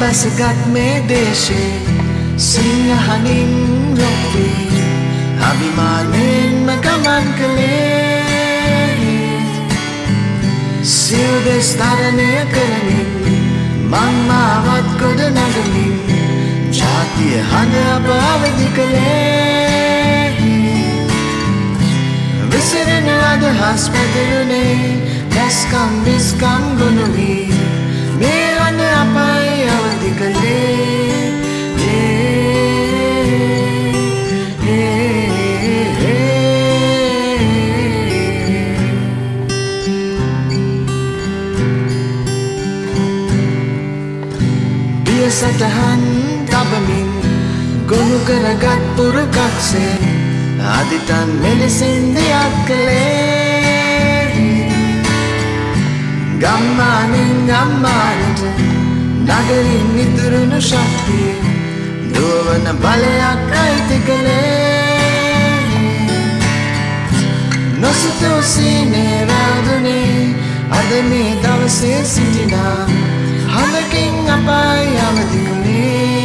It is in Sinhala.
බැසගත් මේ දේශේ සිංහහනින් රොක්වී අභිමානයෙන්ම ගමන් කළේ සියලු දෙස් තරණය කරමින් මං මාවත් ගොඩ නගමින් ජාතිය හඬ අප අවදි කළේ විසිරෙන අදහස් පැතිරුණේ දැස්කම් විස්කම් ගොනු වී මේ හඬ අපයි අවදි කළේ සටහන් තබමින් ගොනු කරගත් පුරුකක්සේ අදිටන් මෙලෙසින් දෙයක් කළේ ගම්මානෙන් ගම්මානට නගරින් ඉතුරුණු ශක්තිය දුවන බලයක් අයිති කළේ නොසිතූ සීනේ වැදුනේ අද මේ දවසේ සිටිනා හඳකින් අපයි අවදි කළේ